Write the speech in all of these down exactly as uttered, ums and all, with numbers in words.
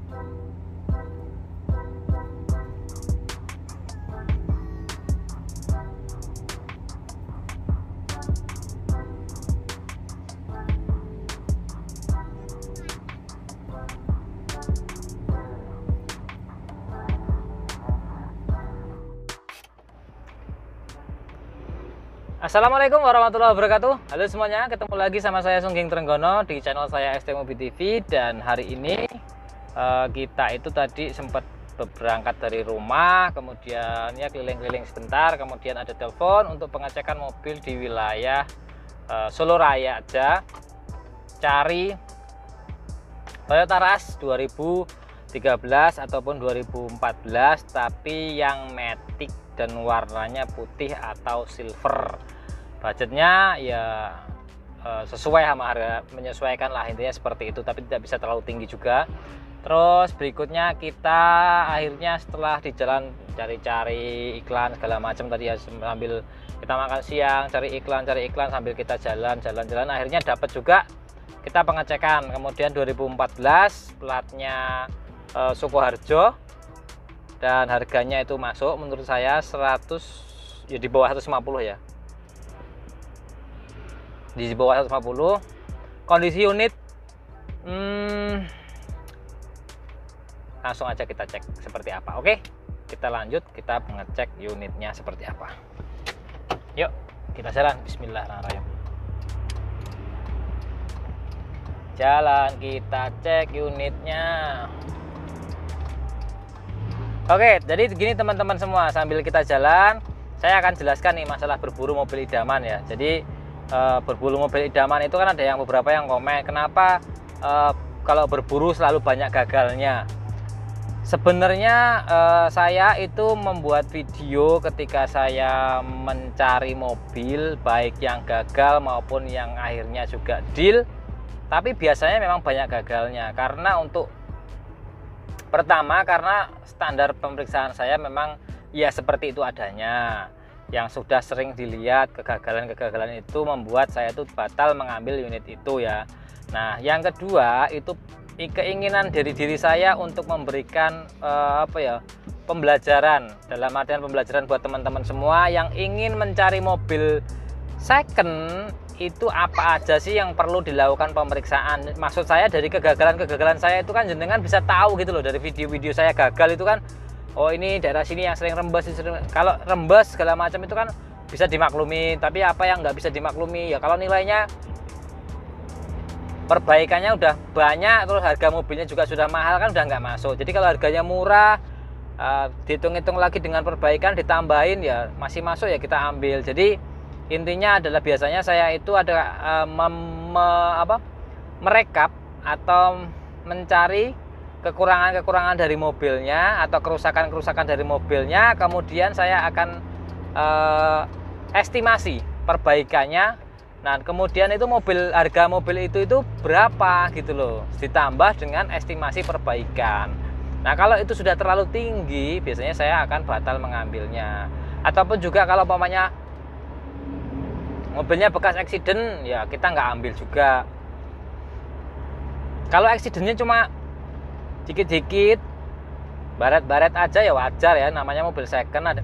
Assalamualaikum warahmatullahi wabarakatuh. Halo semuanya, ketemu lagi sama saya Sungging Trenggono di channel saya S T Mobi T V. Dan hari ini uh, kita itu tadi sempat berangkat dari rumah, kemudian ya keliling-keliling sebentar, kemudian ada telepon untuk pengecekan mobil di wilayah uh, Solo Raya aja. Cari Toyota Rush dua ribu tiga belas ataupun dua ribu empat belas, tapi yang matic dan warnanya putih atau silver. Budgetnya ya e, sesuai sama harga, menyesuaikan lah intinya seperti itu, tapi tidak bisa terlalu tinggi juga. Terus berikutnya kita akhirnya setelah di jalan cari-cari iklan segala macam tadi ya, sambil kita makan siang cari iklan cari iklan sambil kita jalan jalan-jalan, akhirnya dapat juga kita pengecekan. Kemudian dua ribu empat belas, platnya e, Sukoharjo, dan harganya itu masuk menurut saya seratus, ya di bawah seratus lima puluh ya, di bawah seratus lima puluh. Kondisi unit hmm, langsung aja kita cek seperti apa. Oke, kita lanjut, kita mengecek unitnya seperti apa. Yuk kita jalan. Bismillahirrahmanirrahim. Jalan, kita cek unitnya. Oke, jadi gini teman-teman semua, sambil kita jalan saya akan jelaskan nih masalah berburu mobil idaman ya. Jadi e, berburu mobil idaman itu kan ada yang beberapa yang komen, kenapa e, kalau berburu selalu banyak gagalnya. Sebenarnya e, saya itu membuat video ketika saya mencari mobil, baik yang gagal maupun yang akhirnya juga deal, tapi biasanya memang banyak gagalnya. Karena untuk pertama, karena standar pemeriksaan saya memang ya seperti itu adanya, yang sudah sering dilihat kegagalan-kegagalan itu membuat saya itu batal mengambil unit itu ya. Nah, yang kedua itu keinginan dari diri saya untuk memberikan eh, apa ya, pembelajaran, dalam artian pembelajaran buat teman-teman semua yang ingin mencari mobil second, itu apa aja sih yang perlu dilakukan pemeriksaan. Maksud saya dari kegagalan-kegagalan saya itu kan jenengan bisa tahu gitu loh, dari video-video saya gagal itu kan, oh ini daerah sini yang sering rembes, kalau rembes segala macam itu kan bisa dimaklumi. Tapi apa yang nggak bisa dimaklumi ya, kalau nilainya perbaikannya udah banyak, terus harga mobilnya juga sudah mahal, kan udah nggak masuk. Jadi kalau harganya murah, uh, dihitung-hitung lagi dengan perbaikan ditambahin ya masih masuk, ya kita ambil. Jadi intinya adalah biasanya saya itu ada uh, mem, me, apa, merekap atau mencari kekurangan-kekurangan dari mobilnya atau kerusakan-kerusakan dari mobilnya, kemudian saya akan uh, estimasi perbaikannya. Nah, kemudian itu mobil, harga mobil itu itu berapa gitu loh, ditambah dengan estimasi perbaikan. Nah, kalau itu sudah terlalu tinggi, biasanya saya akan batal mengambilnya. Ataupun juga kalau umpamanya mobilnya bekas accident, ya kita nggak ambil juga. Kalau accidentnya cuma dikit-dikit, baret-baret aja ya wajar ya, namanya mobil second ada.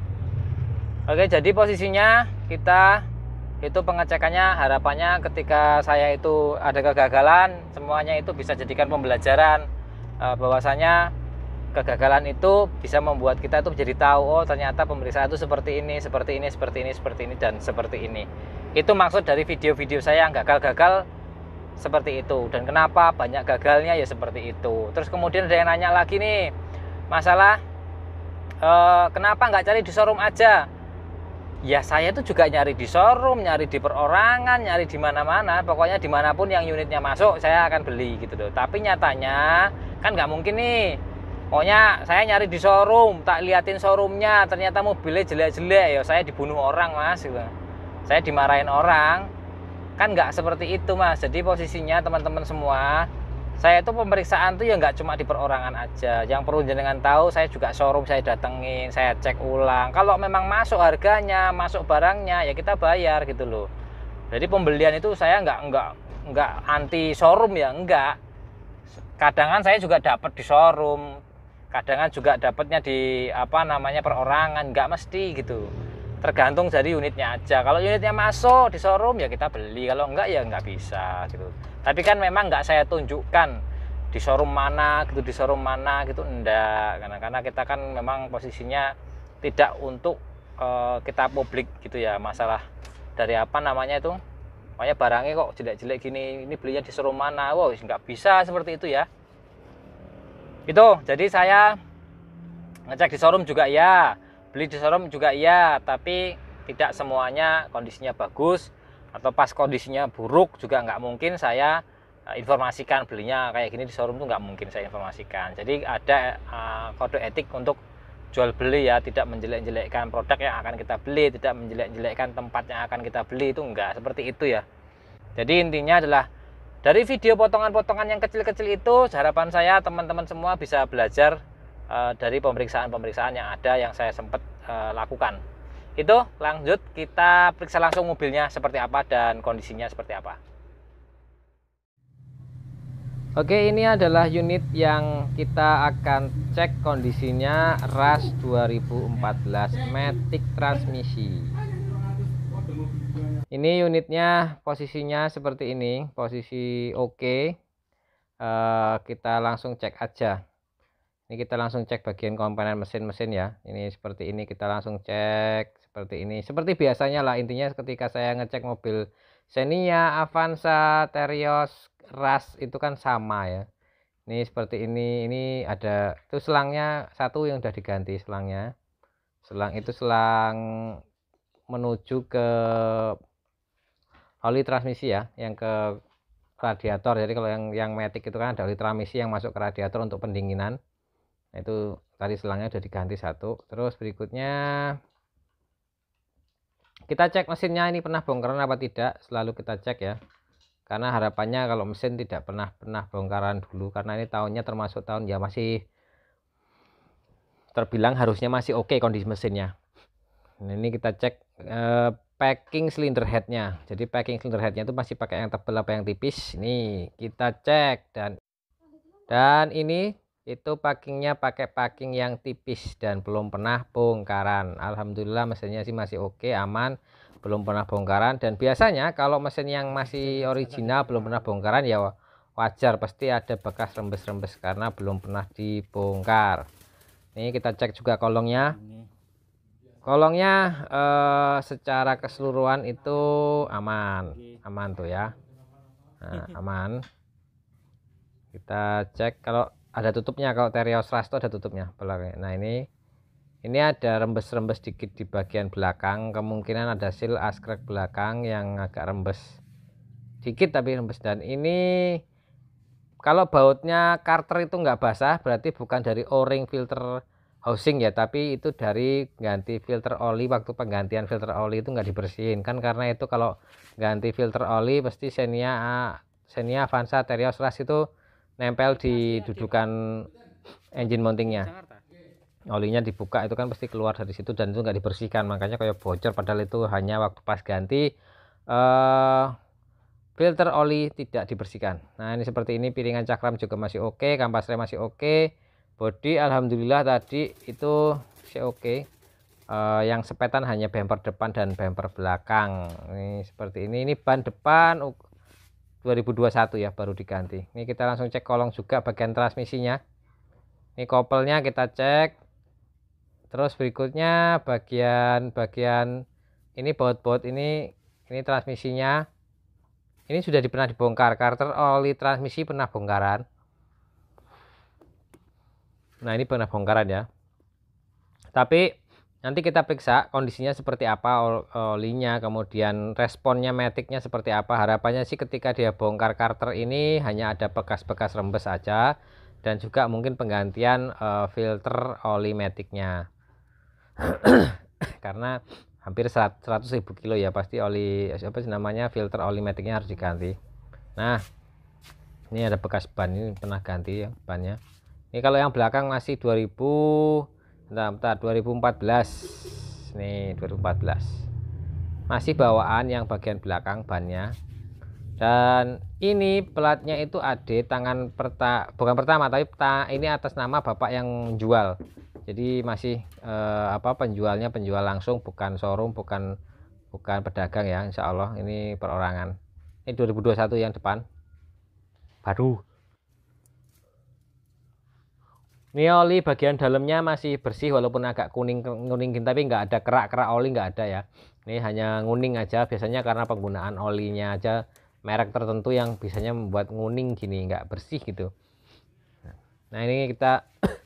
Oke, jadi posisinya kita itu pengecekannya, harapannya ketika saya itu ada kegagalan, semuanya itu bisa jadikan pembelajaran, bahwasanya kegagalan itu bisa membuat kita itu menjadi tahu, oh ternyata pemeriksaan itu seperti ini, seperti ini, seperti ini, seperti ini, dan seperti ini. Itu maksud dari video-video saya yang gagal-gagal seperti itu. Dan kenapa banyak gagalnya ya seperti itu. Terus kemudian ada yang nanya lagi nih, masalah eh, kenapa nggak cari di showroom aja? Ya saya itu juga nyari di showroom, nyari di perorangan, nyari di mana-mana. Pokoknya dimanapun yang unitnya masuk saya akan beli gitu loh. Tapi nyatanya kan nggak mungkin nih, pokoknya saya nyari di showroom, tak liatin showroomnya, ternyata mobilnya jelek-jelek, ya saya dibunuh orang mas, saya dimarahin orang, kan nggak seperti itu mas. Jadi posisinya teman-teman semua, saya itu pemeriksaan tuh ya nggak cuma di perorangan aja. Yang perlu jenengan tahu, saya juga showroom saya datengin, saya cek ulang. Kalau memang masuk harganya, masuk barangnya, ya kita bayar gitu loh. Jadi pembelian itu saya nggak nggak nggak anti showroom ya, enggak. Kadangan saya juga dapat di showroom, kadangan juga dapatnya di apa namanya perorangan, nggak mesti gitu. Tergantung dari unitnya aja. Kalau unitnya masuk di showroom ya kita beli, kalau enggak ya nggak bisa gitu. Tapi kan memang nggak saya tunjukkan di showroom mana gitu, di showroom mana gitu, enggak. Karena karena kita kan memang posisinya tidak untuk uh, kita publik gitu ya, masalah dari apa namanya itu. Makanya barangnya kok jelek-jelek gini, ini belinya di showroom mana? Wow, nggak bisa seperti itu ya. Itu, jadi saya ngecek di showroom juga ya, beli di showroom juga ya, tapi tidak semuanya kondisinya bagus, atau pas kondisinya buruk juga nggak mungkin saya informasikan belinya kayak gini di showroom tuh nggak mungkin saya informasikan. Jadi ada uh, kode etik untuk jual beli ya, tidak menjelek-jelekkan produk yang akan kita beli, tidak menjelek-jelekkan tempat yang akan kita beli, itu enggak seperti itu ya. Jadi intinya adalah dari video potongan-potongan yang kecil-kecil itu, harapan saya teman-teman semua bisa belajar uh, dari pemeriksaan-pemeriksaan yang ada yang saya sempat uh, lakukan. Itu lanjut kita periksa langsung mobilnya seperti apa dan kondisinya seperti apa. Oke, ini adalah unit yang kita akan cek kondisinya, Rush dua ribu empat belas Matic transmisi. Ini unitnya posisinya seperti ini, posisi oke. Uh, kita langsung cek aja. Ini kita langsung cek bagian komponen mesin-mesin ya. Ini seperti ini, kita langsung cek seperti ini. Seperti biasanya lah, intinya ketika saya ngecek mobil Xenia, Avanza, Terios, Rush itu kan sama ya. Ini seperti ini, ini ada itu selangnya satu yang udah diganti selangnya. Selang itu selang menuju ke oli transmisi ya, yang ke radiator. Jadi kalau yang yang Matic itu kan ada oli transmisi yang masuk ke radiator untuk pendinginan. Nah, itu tadi selangnya udah diganti satu. Terus berikutnya kita cek mesinnya ini pernah bongkaran apa tidak, selalu kita cek ya. Karena harapannya kalau mesin tidak pernah pernah bongkaran dulu, karena ini tahunnya termasuk tahun ya masih terbilang harusnya masih oke okay kondisi mesinnya. Nah, ini kita cek eh, packing cylinder headnya. Jadi packing cylinder headnya itu masih pakai yang tebal apa yang tipis. Ini kita cek, dan dan ini itu packingnya pakai packing yang tipis dan belum pernah bongkaran. Alhamdulillah mesinnya sih masih oke, aman, belum pernah bongkaran. Dan biasanya kalau mesin yang masih original belum pernah bongkaran ya wajar, pasti ada bekas rembes-rembes karena belum pernah dibongkar. Ini kita cek juga kolongnya. Kolongnya eh, secara keseluruhan itu aman, aman tuh ya. Nah, aman. Kita cek kalau ada tutupnya, kalau Terios Rush itu ada tutupnya belakang. Nah, ini ini ada rembes-rembes dikit di bagian belakang, kemungkinan ada seal askrek belakang yang agak rembes dikit tapi rembes. Dan ini kalau bautnya karter itu nggak basah berarti bukan dari o-ring filter housing ya, tapi itu dari ganti filter oli. Waktu penggantian filter oli itu nggak dibersihin kan, karena itu kalau ganti filter oli pasti Xenia Xenia Avanza Terios Rush itu nempel di dudukan engine mountingnya. Olinya dibuka itu kan pasti keluar dari situ dan itu nggak dibersihkan, makanya kayak bocor, padahal itu hanya waktu pas ganti uh, filter oli tidak dibersihkan. Nah, ini seperti ini, piringan cakram juga masih oke, kampas rem masih oke, body alhamdulillah tadi itu masih oke. Uh, yang sepetan hanya bumper depan dan bumper belakang. Ini seperti ini. Ini ban depan dua ribu dua puluh satu ya, baru diganti. Ini kita langsung cek kolong juga bagian transmisinya. Ini kopelnya kita cek. Terus berikutnya bagian bagian ini baut-baut ini ini transmisinya. Ini sudah pernah dibongkar, karter oli transmisi pernah bongkaran. Nah, ini pernah bongkaran ya. Tapi nanti kita periksa kondisinya seperti apa olinya, kemudian responnya Maticnya seperti apa. Harapannya sih ketika dia bongkar karter ini hanya ada bekas-bekas rembes aja, dan juga mungkin penggantian uh, filter oli Maticnya. Karena hampir seratus ribu kilo ya, pasti oli apa sih namanya filter oli Maticnya harus diganti. Nah, ini ada bekas ban, ini pernah ganti ya bannya. Ini kalau yang belakang masih dua ribu bentar, bentar, dua ribu empat belas. Nih dua ribu empat belas masih bawaan yang bagian belakang bannya. Dan ini platnya itu A D tangan perta bukan pertama, tapi ta ini atas nama bapak yang jual. Jadi masih eh, apa penjualnya penjual langsung, bukan showroom, bukan bukan pedagang ya. Insya Allah ini perorangan. Ini dua ribu dua puluh satu yang depan baru. Ini oli bagian dalamnya masih bersih walaupun agak kuning kuning tapi nggak ada kerak-kerak oli, nggak ada ya. Ini hanya nguning aja, biasanya karena penggunaan olinya aja merek tertentu yang biasanya membuat nguning gini, nggak bersih gitu. Nah ini kita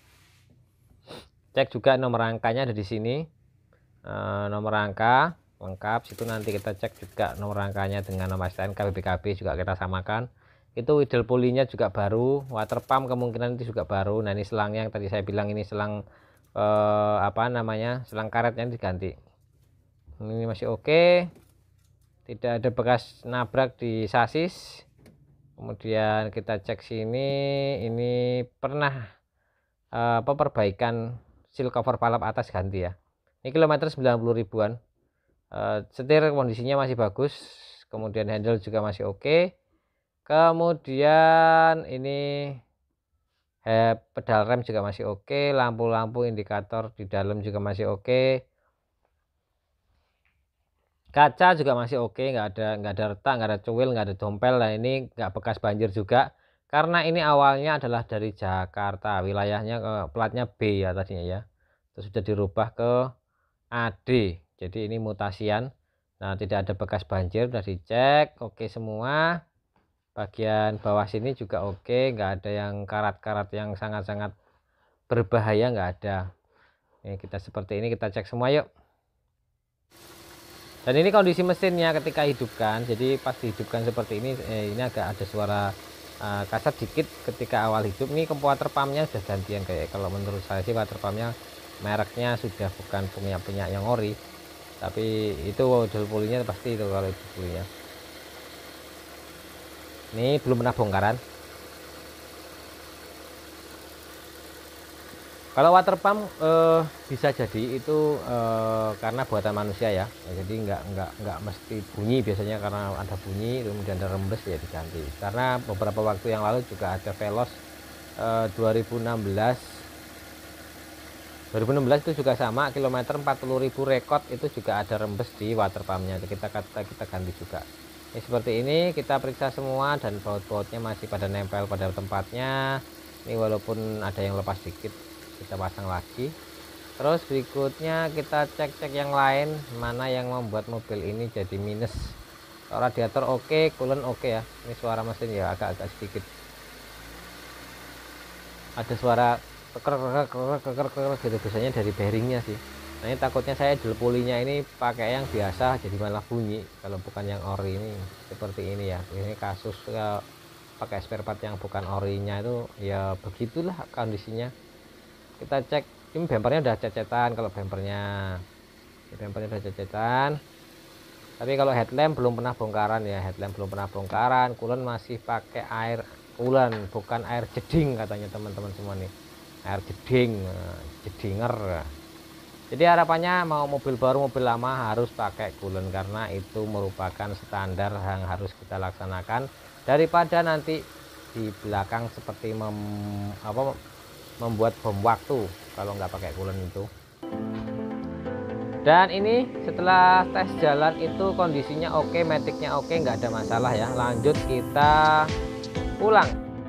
cek juga nomor rangkanya ada di sini, e, nomor rangka lengkap. Situ nanti kita cek juga nomor rangkanya dengan nomor S T N K B P K B juga kita samakan. Itu idle pulley-nya juga baru, water pump kemungkinan itu juga baru. Nah ini selangnya yang tadi saya bilang ini selang e, apa namanya selang karetnya diganti. Ini masih oke. Tidak ada bekas nabrak di sasis. Kemudian kita cek sini, ini pernah apa perbaikan seal cover palap atas ganti ya. Ini kilometer sembilan puluh ribuan. E, setir kondisinya masih bagus. Kemudian handle juga masih oke. Kemudian ini eh, pedal rem juga masih oke. Lampu-lampu indikator di dalam juga masih oke. Kaca juga masih oke, nggak ada nggak ada retak, nggak ada cuil, nggak ada dompel. Nah ini nggak bekas banjir juga, karena ini awalnya adalah dari Jakarta, wilayahnya ke platnya B ya tadinya ya, terus sudah dirubah ke A D, jadi ini mutasian. Nah tidak ada bekas banjir, sudah dicek oke semua. Bagian bawah sini juga oke, nggak ada yang karat-karat yang sangat-sangat berbahaya, nggak ada. Ini kita seperti ini, kita cek semua yuk. Dan ini kondisi mesinnya ketika hidupkan, jadi pas dihidupkan seperti ini, eh, ini agak ada suara uh, kasar dikit ketika awal hidup. Ini water pumpnya sudah gantian, kayak kalau menurut saya sih water pumpnya mereknya sudah bukan punya punya yang ori, tapi itu idle pulley-nya pasti itu kalau idle pulley-nya. Ini belum pernah bongkaran. Kalau water pump eh, bisa jadi itu eh, karena buatan manusia ya, jadi nggak nggak nggak mesti bunyi, biasanya karena ada bunyi kemudian ada rembes ya diganti. Karena beberapa waktu yang lalu juga ada Veloz eh, dua ribu enam belas itu juga sama, kilometer empat puluh ribu rekod itu juga ada rembes di water pumpnya, kita kata kita ganti juga. Ini seperti ini kita periksa semua dan baut-bautnya masih pada nempel pada tempatnya. Ini walaupun ada yang lepas dikit kita pasang lagi. Terus berikutnya kita cek-cek yang lain, mana yang membuat mobil ini jadi minus. Radiator oke, coolant oke ya. Ini suara mesin ya agak-agak sedikit ada suara keker keker keker keker gitu, biasanya dari bearingnya sih. Nah ini takutnya saya idle pulley-nya ini pakai yang biasa jadi malah bunyi kalau bukan yang ori. Ini seperti ini ya, ini kasus ya, pakai spare part yang bukan orinya itu ya begitulah kondisinya. Kita cek ini bempernya udah cecetan, kalau bempernya bempernya udah cecetan, tapi kalau headlamp belum pernah bongkaran ya, headlamp belum pernah bongkaran. Coolant masih pakai air coolant, bukan air jeding katanya teman-teman semua nih, air jeding, jedinger. Jadi harapannya mau mobil baru mobil lama harus pakai coolant, karena itu merupakan standar yang harus kita laksanakan, daripada nanti di belakang seperti mem, apa membuat bom waktu kalau nggak pakai coolant itu. Dan ini setelah tes jalan itu kondisinya oke, maticnya oke, nggak ada masalah ya. Lanjut kita pulang.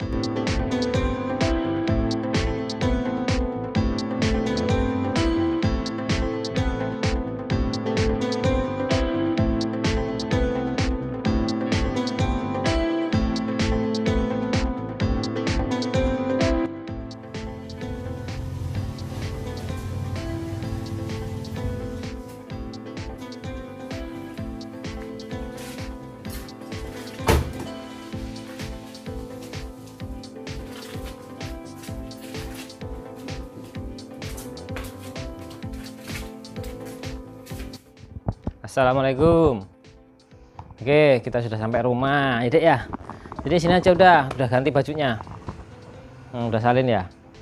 Assalamualaikum. Oke, kita sudah sampai rumah, ya Dek ya. Jadi sini aja udah, udah ganti bajunya. Hmm, udah salin ya.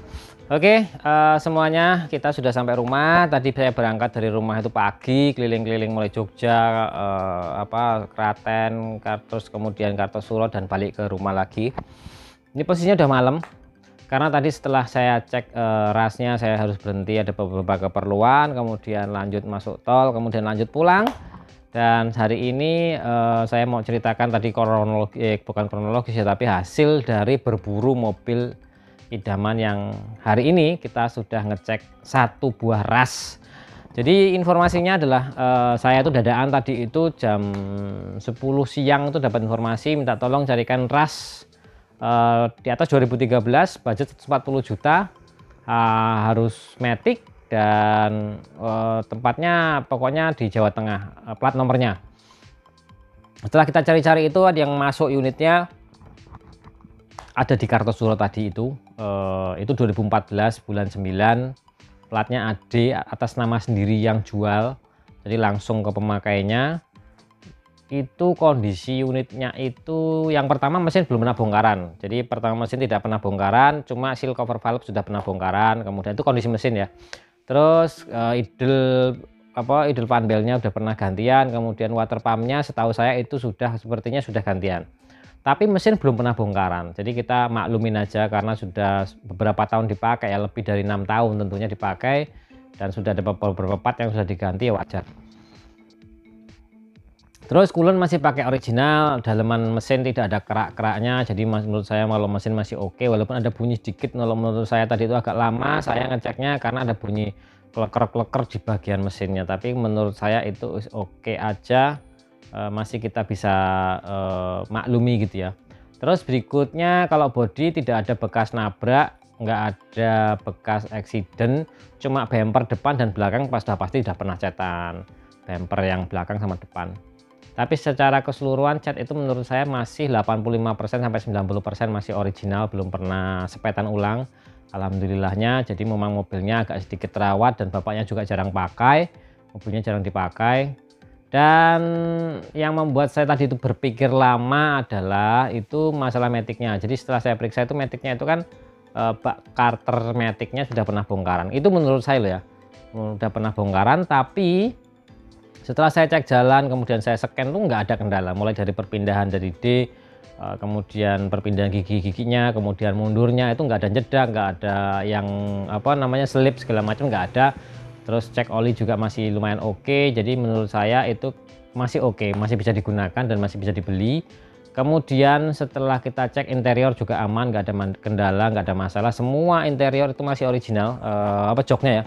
Oke, uh, semuanya kita sudah sampai rumah. Tadi saya berangkat dari rumah itu pagi, keliling-keliling mulai Jogja, uh, apa Klaten, terus kemudian Kartosuro dan balik ke rumah lagi. Ini posisinya udah malam. Karena tadi setelah saya cek uh, rasnya, saya harus berhenti, ada beberapa keperluan, kemudian lanjut masuk tol, kemudian lanjut pulang. Dan hari ini uh, saya mau ceritakan tadi kronologi, eh, bukan kronologis ya, tapi hasil dari berburu mobil idaman yang hari ini kita sudah ngecek satu buah ras. Jadi informasinya adalah uh, saya itu dadaan tadi itu jam sepuluh siang itu dapat informasi minta tolong carikan ras uh, di atas dua ribu tiga belas, budget seratus empat puluh juta, uh, harus matic dan uh, tempatnya pokoknya di Jawa Tengah, uh, plat nomornya. Setelah kita cari-cari itu ada yang masuk unitnya ada di Kartosuro tadi itu, uh, itu dua ribu empat belas bulan sembilan, platnya A D atas nama sendiri yang jual, jadi langsung ke pemakainya. Itu kondisi unitnya itu yang pertama mesin belum pernah bongkaran, jadi pertama mesin tidak pernah bongkaran, cuma seal cover valve sudah pernah bongkaran, kemudian itu kondisi mesin ya. Terus uh, idle apa idle fan belnya udah pernah gantian, kemudian water pumpnya setahu saya itu sudah sepertinya sudah gantian. Tapi mesin belum pernah bongkaran, jadi kita maklumin aja karena sudah beberapa tahun dipakai ya, lebih dari enam tahun tentunya dipakai, dan sudah ada beberapa part yang sudah diganti ya wajar. Terus coolant masih pakai original, daleman mesin tidak ada kerak-keraknya, jadi menurut saya kalau mesin masih oke, walaupun ada bunyi sedikit. Kalau menurut saya tadi itu agak lama saya ngeceknya karena ada bunyi kleker-kleker di bagian mesinnya, tapi menurut saya itu oke aja. Uh, masih kita bisa uh, maklumi gitu ya. Terus berikutnya kalau bodi tidak ada bekas nabrak, nggak ada bekas accident, cuma bumper depan dan belakang pas sudah pasti sudah pernah cetan, bumper yang belakang sama depan. Tapi secara keseluruhan cat itu menurut saya masih delapan puluh lima persen sampai sembilan puluh persen masih original, belum pernah sepetan ulang. Alhamdulillahnya. Jadi memang mobilnya agak sedikit terawat dan bapaknya juga jarang pakai, mobilnya jarang dipakai. Dan yang membuat saya tadi itu berpikir lama adalah itu masalah maticnya. Jadi setelah saya periksa itu maticnya itu kan eh, bak karter maticnya sudah pernah bongkaran. Itu menurut saya loh ya, sudah pernah bongkaran. Tapi setelah saya cek jalan, kemudian saya scan tuh nggak ada kendala. Mulai dari perpindahan dari D, eh, kemudian perpindahan gigi-giginya, kemudian mundurnya itu nggak ada jeda, nggak ada yang apa namanya selip segala macam, nggak ada. Terus cek oli juga masih lumayan oke, jadi menurut saya itu masih oke, masih bisa digunakan dan masih bisa dibeli. Kemudian setelah kita cek interior juga aman, nggak ada kendala, nggak ada masalah, semua interior itu masih original. Uh, apa joknya ya,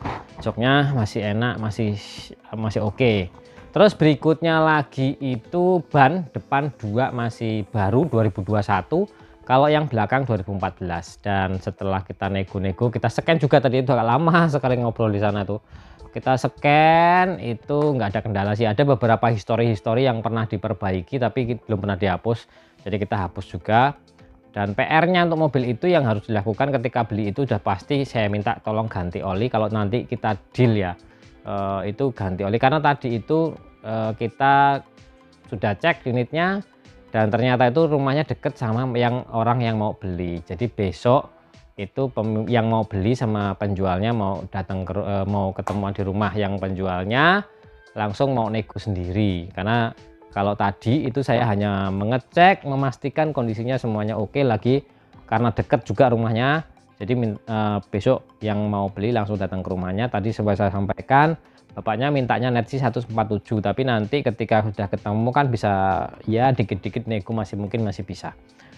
joknya masih enak, masih masih oke. Terus berikutnya lagi itu ban depan dua masih baru dua ribu dua puluh satu. Kalau yang belakang dua ribu empat belas. Dan setelah kita nego-nego, kita scan juga tadi itu agak lama sekali ngobrol di sana tuh. Kita scan itu nggak ada kendala sih. Ada beberapa histori-histori yang pernah diperbaiki tapi belum pernah dihapus. Jadi kita hapus juga. Dan P R-nya untuk mobil itu yang harus dilakukan ketika beli itu udah pasti saya minta tolong ganti oli. Kalau nanti kita deal ya, eh, itu ganti oli. Karena tadi itu eh, kita sudah cek unitnya. Dan ternyata itu rumahnya deket sama yang orang yang mau beli. Jadi besok itu yang mau beli sama penjualnya mau datang ke, mau ketemuan di rumah yang penjualnya, langsung mau nego sendiri. Karena kalau tadi itu saya hanya mengecek, memastikan kondisinya semuanya oke lagi karena deket juga rumahnya. Jadi eh, besok yang mau beli langsung datang ke rumahnya. Tadi seperti saya sampaikan, bapaknya mintanya net sih seratus empat puluh tujuh, tapi nanti ketika sudah ketemu kan bisa ya dikit-dikit nego, masih mungkin masih bisa.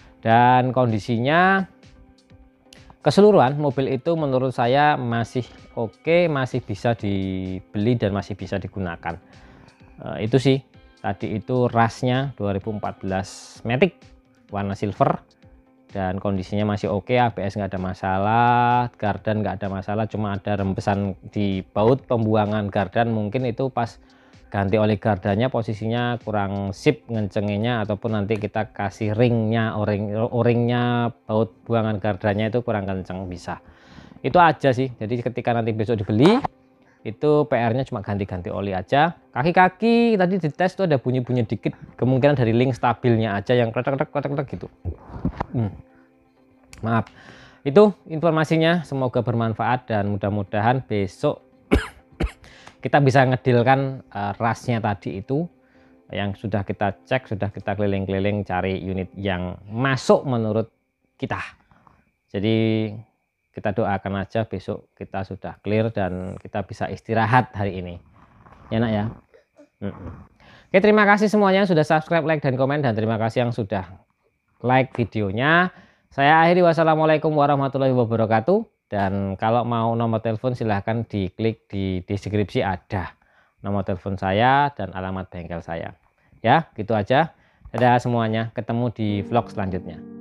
Dan kondisinya keseluruhan mobil itu menurut saya masih oke, masih bisa dibeli dan masih bisa digunakan. E, itu sih tadi itu rasnya dua ribu empat belas matic warna silver. Dan kondisinya masih oke, A B S nggak ada masalah, gardan nggak ada masalah, cuma ada rembesan di baut pembuangan gardan, mungkin itu pas ganti oli gardannya posisinya kurang sip ngencenginya, ataupun nanti kita kasih ringnya, o-ring, o-ringnya baut buangan gardannya itu kurang kenceng, bisa. Itu aja sih. Jadi ketika nanti besok dibeli itu P R-nya cuma ganti-ganti oli aja. Kaki-kaki tadi dites tuh ada bunyi-bunyi dikit, kemungkinan dari link stabilnya aja yang kletek-kletek gitu. Hmm. Maaf, Itu informasinya, semoga bermanfaat dan mudah-mudahan besok kita bisa ngedilkan uh, rasnya tadi itu yang sudah kita cek, sudah kita keliling-keliling cari unit yang masuk menurut kita. Jadi kita doakan aja besok kita sudah clear dan kita bisa istirahat hari ini. Ya nak ya. Oke, terima kasih semuanya sudah subscribe, like, dan komen, dan terima kasih yang sudah like videonya. Saya akhiri, wassalamualaikum warahmatullahi wabarakatuh. Dan kalau mau nomor telepon silahkan diklik di deskripsi, ada nomor telepon saya dan alamat bengkel saya. Ya, gitu aja. Dadah semuanya, ketemu di vlog selanjutnya.